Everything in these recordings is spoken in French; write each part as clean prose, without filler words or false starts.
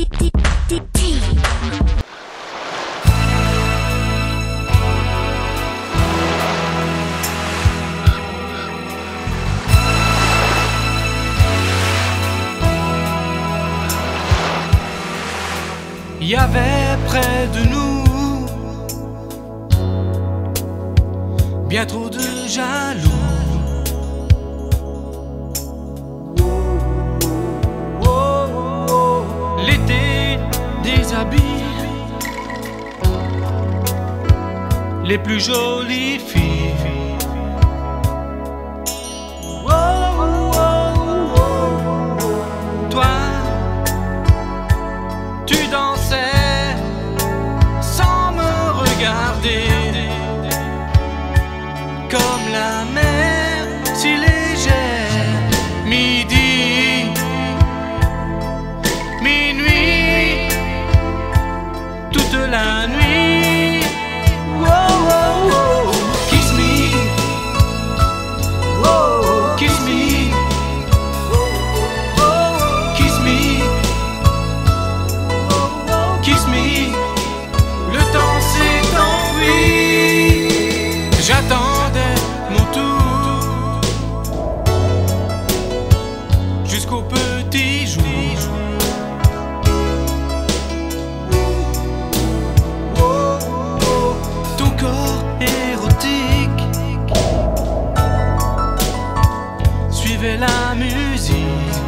Il y avait près de nous bien trop de jaloux. L'été déshabille les plus jolies filles. Toi, tu dansais sans me regarder, comme la mer si légère. Midi, minuit, toute la nuit. Kiss me, kiss me, kiss me, kiss me. Le temps s'est enfui. J'attendais mon tour jusqu'au petit jour. Ton corps érotique suivait la musique.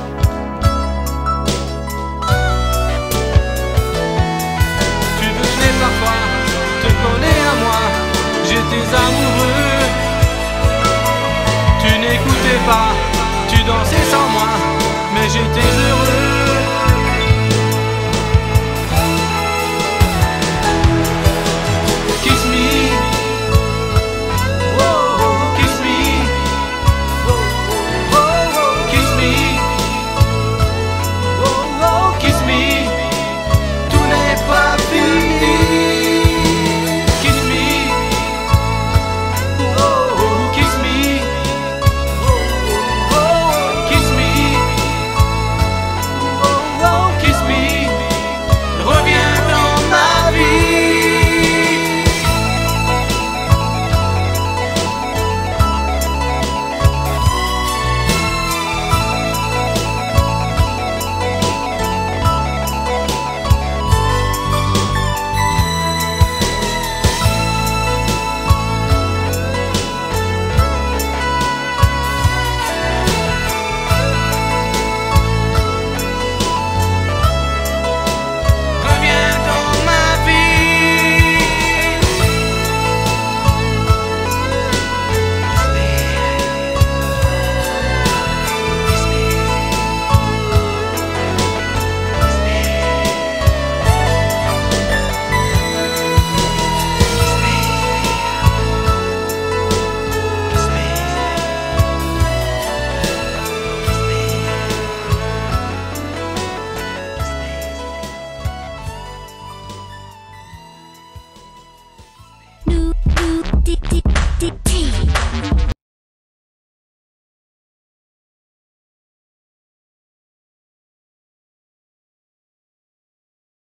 Tu venais parfois te coller à moi, j'étais amoureux. Tu n'écoutais pas, tu dansais sans moi, mais j'étais